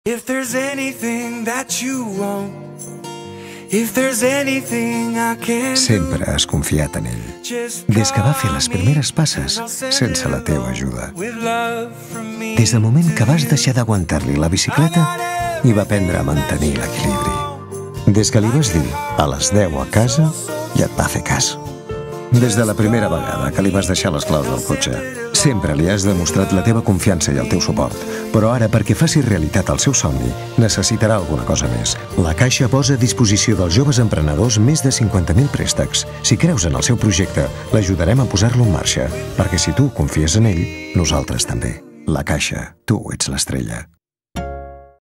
If there's anything that you want, if there's anything I can do, Sempre has confiat en ell, des que va fer les primeres passes sense la teva ajuda. with love from me. Des del moment que vas deixar d'aguantar-li la bicicleta i va aprendre a mantenir l'equilibri. Des que li vas dir a les 10 a casa i et va fer cas. Des de la primera vegada que li vas deixar les claus del cotxe, sempre li has demostrat la teva confiança i el teu suport. Però ara, perquè faci realitat el seu somni, necessitarà alguna cosa més. La Caixa posa a disposició dels joves emprenedors més de 50.000 préstecs. Si creus en el seu projecte, l'ajudarem a posar-lo en marxa. Perquè si tu confies en ell, nosaltres també. La Caixa, tu ets l'estrella.